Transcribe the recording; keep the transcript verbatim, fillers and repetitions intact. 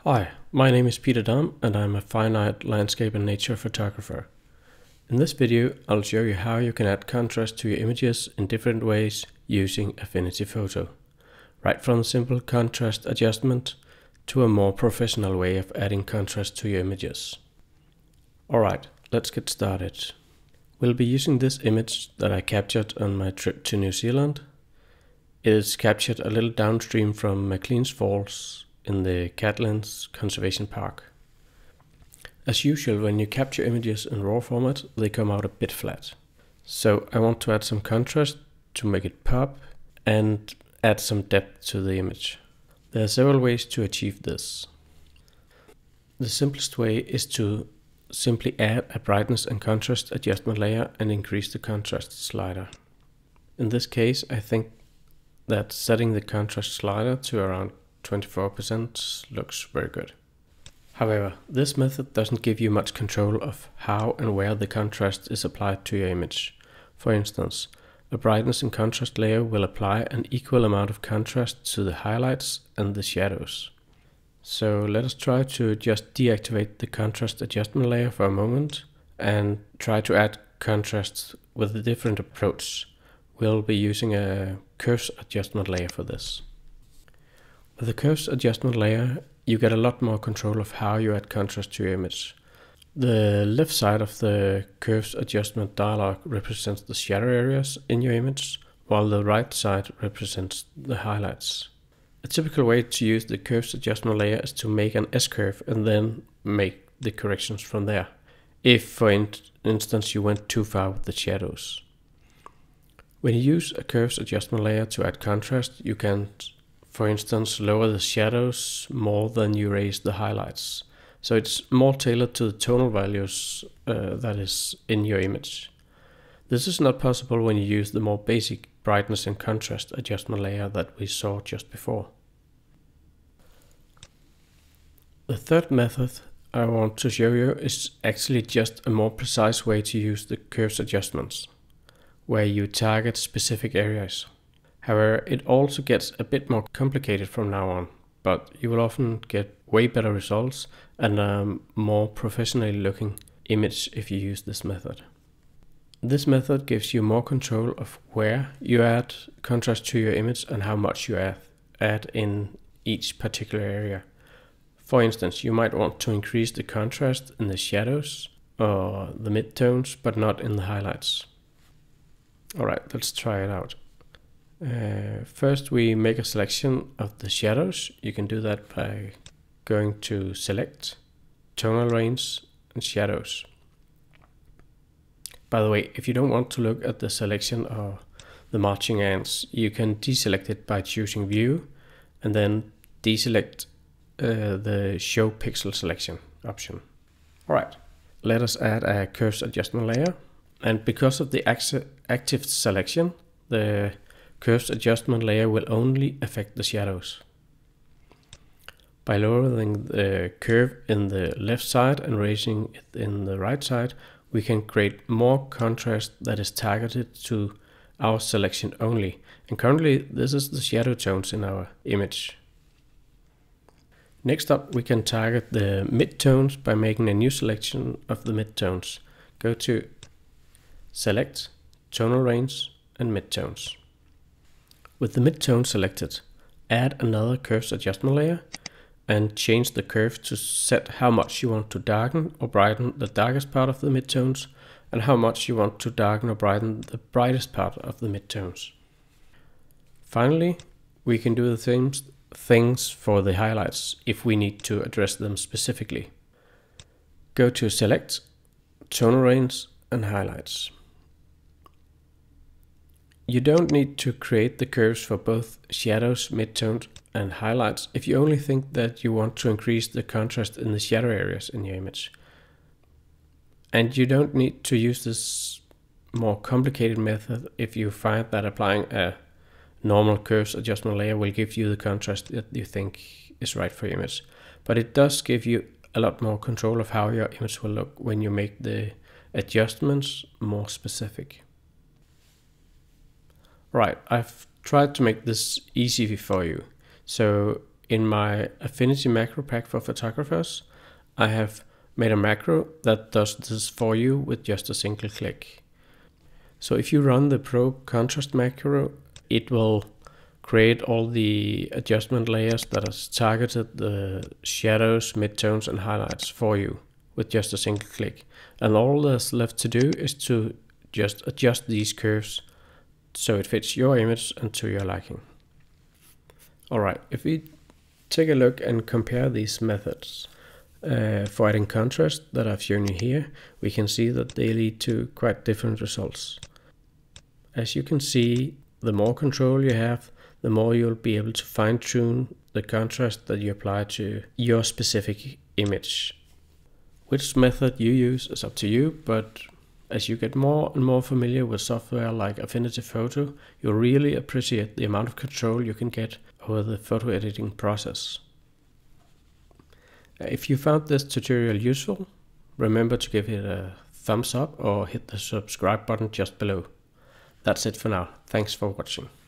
Hi, my name is Peter Dam and I'm a fine art landscape and nature photographer. In this video, I'll show you how you can add contrast to your images in different ways using Affinity Photo. Right from simple contrast adjustment to a more professional way of adding contrast to your images. Alright, let's get started. We'll be using this image that I captured on my trip to New Zealand. It is captured a little downstream from McLean's Falls in the Catlins Conservation Park. As usual, when you capture images in RAW format, they come out a bit flat. So I want to add some contrast to make it pop and add some depth to the image. There are several ways to achieve this. The simplest way is to simply add a brightness and contrast adjustment layer and increase the contrast slider. In this case, I think that setting the contrast slider to around twenty-four percent looks very good. However, this method doesn't give you much control of how and where the contrast is applied to your image. For instance, a brightness and contrast layer will apply an equal amount of contrast to the highlights and the shadows. So let us try to just deactivate the contrast adjustment layer for a moment and try to add contrast with a different approach. We'll be using a curves adjustment layer for this. With the curves adjustment layer, you get a lot more control of how you add contrast to your image. The left side of the curves adjustment dialog represents the shadow areas in your image, while the right side represents the highlights. A typical way to use the curves adjustment layer is to make an S-curve and then make the corrections from there, if for in instance you went too far with the shadows. When you use a curves adjustment layer to add contrast, you can, for instance, lower the shadows more than you raise the highlights. So it's more tailored to the tonal values uh, that is in your image. This is not possible when you use the more basic brightness and contrast adjustment layer that we saw just before. The third method I want to show you is actually just a more precise way to use the curves adjustments, where you target specific areas. However, it also gets a bit more complicated from now on, but you will often get way better results and a more professionally looking image if you use this method. This method gives you more control of where you add contrast to your image and how much you add, add in each particular area. For instance, you might want to increase the contrast in the shadows or the midtones, but not in the highlights. Alright, let's try it out. Uh, first we make a selection of the shadows. You can do that by going to Select, Tonal Range and Shadows. By the way, if you don't want to look at the selection or the marching ants, you can deselect it by choosing View and then deselect uh, the Show Pixel Selection option. Alright, let us add a curves adjustment layer, and because of the active selection, the curves adjustment layer will only affect the shadows. By lowering the curve in the left side and raising it in the right side, we can create more contrast that is targeted to our selection only. And currently this is the shadow tones in our image. Next up, we can target the midtones by making a new selection of the midtones. Go to Select, Tonal Range and Midtones. With the midtone selected, add another curves adjustment layer and change the curve to set how much you want to darken or brighten the darkest part of the midtones and how much you want to darken or brighten the brightest part of the midtones. Finally, we can do the same things for the highlights if we need to address them specifically. Go to Select, Tonal Range and Highlights. You don't need to create the curves for both shadows, midtones and highlights if you only think that you want to increase the contrast in the shadow areas in your image. And you don't need to use this more complicated method if you find that applying a normal curves adjustment layer will give you the contrast that you think is right for your image. But it does give you a lot more control of how your image will look when you make the adjustments more specific. Right, I've tried to make this easy for you. So In my Affinity Macro Pack for photographers, I have made a macro that does this for you with just a single click. So if you run the Pro Contrast macro, it will create all the adjustment layers that has targeted the shadows, midtones and highlights for you with just a single click. And all that's left to do is to just adjust these curves so it fits your image and to your liking. Alright, if we take a look and compare these methods uh, for adding contrast that I've shown you here, we can see that they lead to quite different results. As you can see, the more control you have, the more you'll be able to fine-tune the contrast that you apply to your specific image. Which method you use is up to you, but as you get more and more familiar with software like Affinity Photo, you'll really appreciate the amount of control you can get over the photo editing process. If you found this tutorial useful, remember to give it a thumbs up or hit the subscribe button just below. That's it for now. Thanks for watching.